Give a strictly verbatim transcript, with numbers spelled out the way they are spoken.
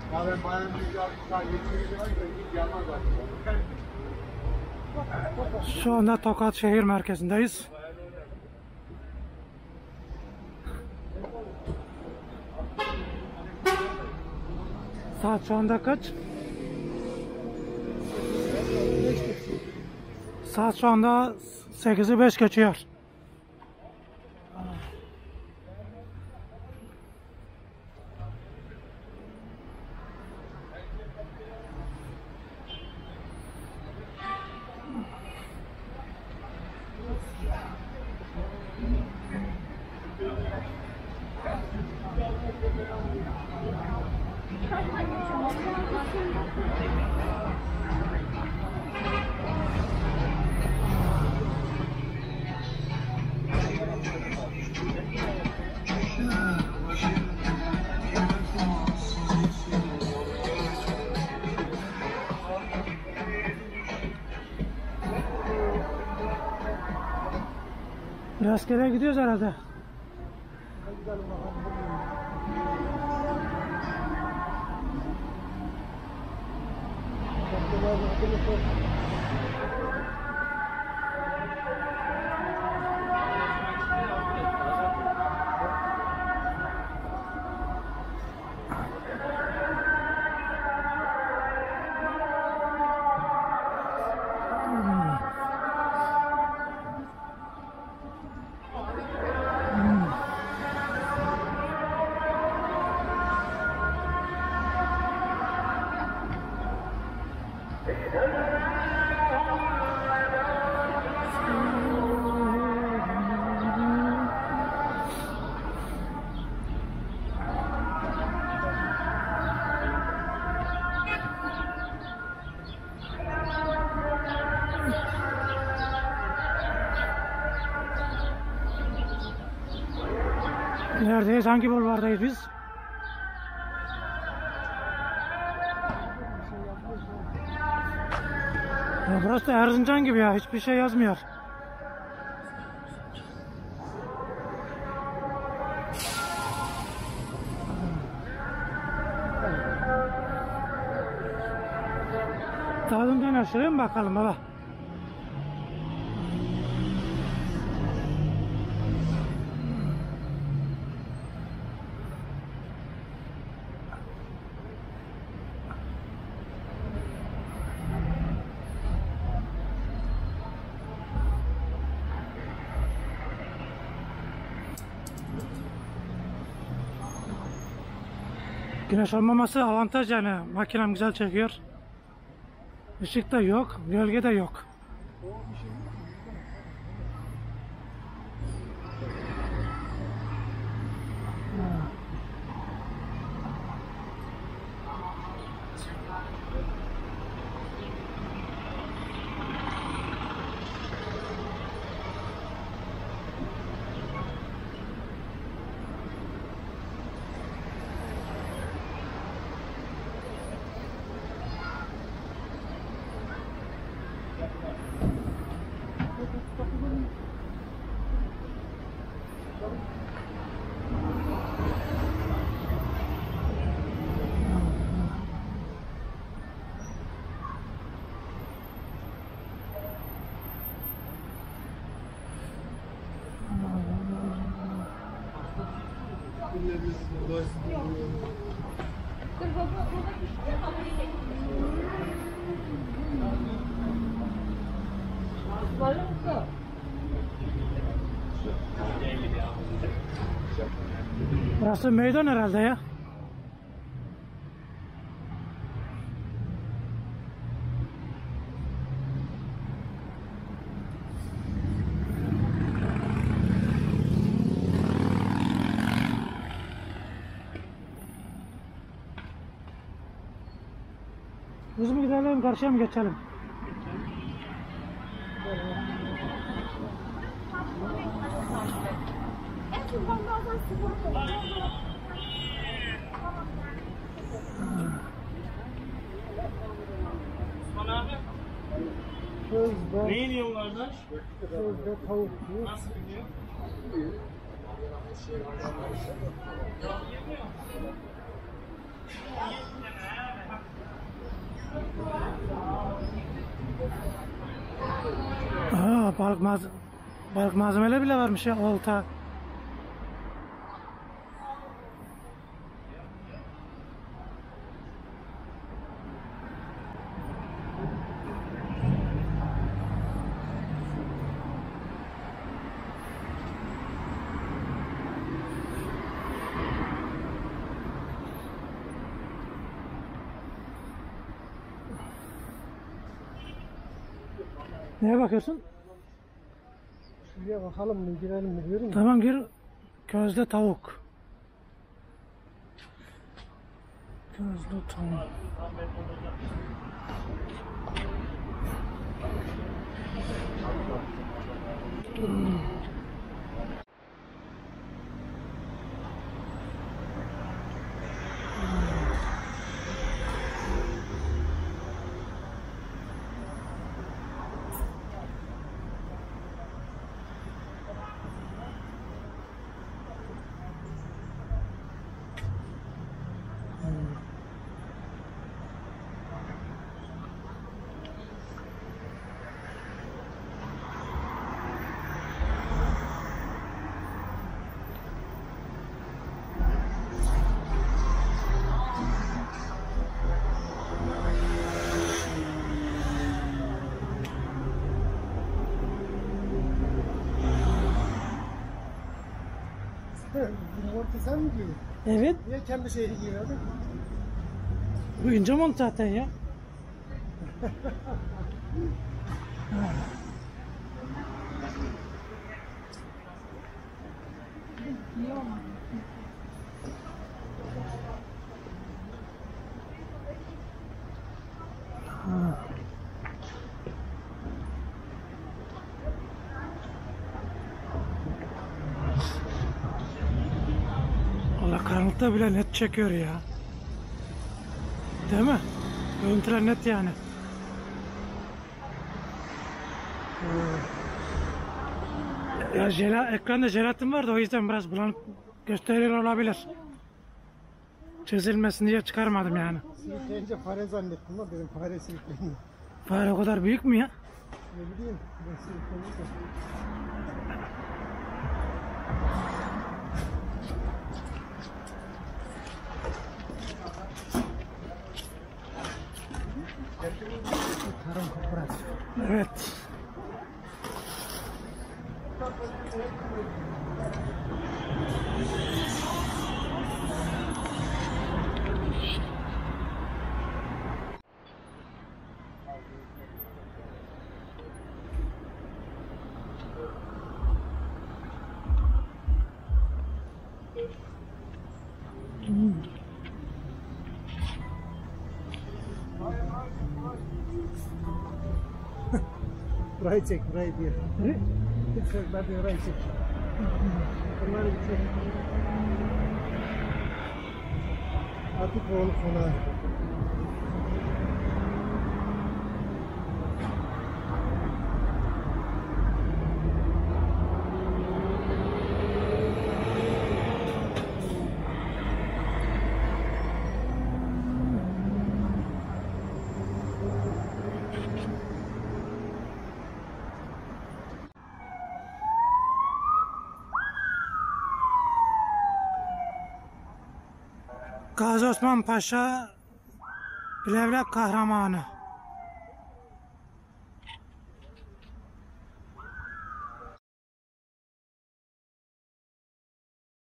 Ya ben bayanın bir daha yetiştiğinde var ya hiç yanmaz zaten. Şu anda Tokat şehir merkezindeyiz. Saat şu anda kaç? Saat şu anda sekizi beş geçiyor. Rastgele gidiyoruz herhalde. Neredeyiz? Hangi bulvardayız biz? Ya burası da Erzincan gibi ya. Hiçbir şey yazmıyor. Tadımdan aşırı mı bakalım baba? Güneş olmaması avantaj yani. Makinem güzel çekiyor. Işık da yok, gölge de yok. Burası meydan herhalde ya. Biz mi gidelim, karşıya mı geçelim? Sözde, ne iniyor kardeş? Sözde tavuk yiyor. Nasıl iniyor? Balık, maz balık malzemeleri bile varmış ya, olta. Neye bakıyorsun? Şuraya bakalım mı, girelim mi diyorum. Tamam, gir. Közde tavuk. Közde tavuk. Hmm. Montu sen mi giyiyorsun? Evet. Niye kendi şeyi giyiyordun? Bu ince mont zaten ya. Allah, karanlıkta bile net çekiyor ya. Değil mi? Görüntüler net yani. Ya jela, ekranda jelatin var da o yüzden biraz bulanık gösteriyor olabilir. Çözülmesin diye çıkarmadım yani. Sürükleyince fare zannettim ama dedim fare sürükleniyor. Fare o kadar büyük mü ya? Ne bileyim, ben sürükleniyor. Tarım kooperatif. Evet. Burayı çek, burayı diye. Lütfen ben de orayı çek. Bunları bir çek. Artık oğlum konağı. Gazi Osman Paşa Plevlek kahramanı.